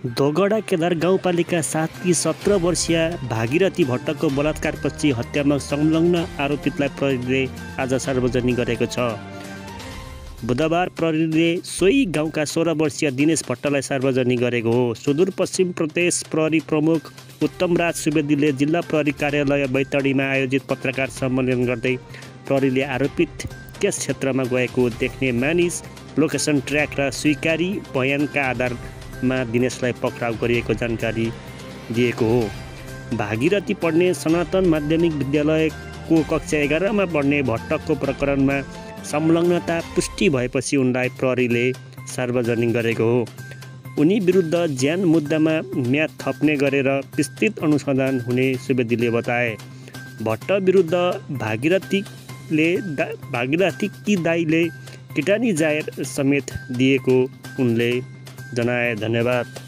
दोगडा केदार गाउँपालिका 7 की 17 वर्षीय भागीरथी भट्टको बलात्कारपछि हत्यामा संलग्न आरोपितलाई प्रहरीले आज सार्वजनिक गरेको छ। बुधबार प्रहरीले सोही गाउँका 16 वर्षीय दिनेश भट्टलाई सार्वजनिक गरेको हो। सुदूरपश्चिम प्रदेश प्रहरी प्रमुख उत्तमराज सुवेदीले जिल्ला प्रहरी कार्यालय बैतडीमा आयोजित पत्रकार सम्मेलन गर्दै प्रहरीले आरोपित त्यस क्षेत्रमा गएको देख्ने मानिस, लोकेसन ट्र्याक र स्वीकारी बयानका आधारमा दिनेशलाई पक्राउ गरिएको जानकारी दिएको हो। भागीरथी पढ्ने सनातन माध्यमिक विद्यालयको कक्षा 11 मा पढ्ने भट्टको प्रकरणमा संलग्नता पुष्टि भएपछि उनलाई प्रहरीले सार्वजनिक गरेको हो। उनी विरुद्ध ज्यान मुद्दामा म्याद थप्ने गरेर विस्तृत अनुसन्धान हुने सुवेदीले बताए। भट्ट विरुद्ध भागीरथीकी दाइले किटानी जाहेर समेत दिएको उनले जनाए। धन्यवाद।